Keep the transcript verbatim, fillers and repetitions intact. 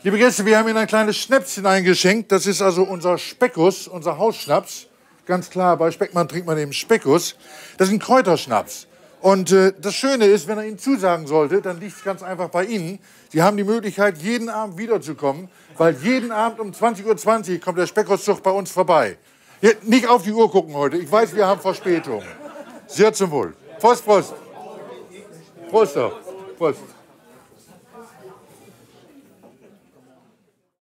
Liebe Gäste, wir haben Ihnen ein kleines Schnäpschen eingeschenkt. Das ist also unser Speckus, unser Hausschnaps. Ganz klar, bei Speckmann trinkt man eben Speckus. Das ist ein Kräuterschnaps. Und äh, das Schöne ist, wenn er Ihnen zusagen sollte, dann liegt es ganz einfach bei Ihnen. Sie haben die Möglichkeit, jeden Abend wiederzukommen, weil jeden Abend um zwanzig Uhr zwanzig kommt der Speckhuszug bei uns vorbei. Hier, nicht auf die Uhr gucken heute. Ich weiß, wir haben Verspätung. Sehr zum Wohl. Prost, Prost. Prost doch. Prost.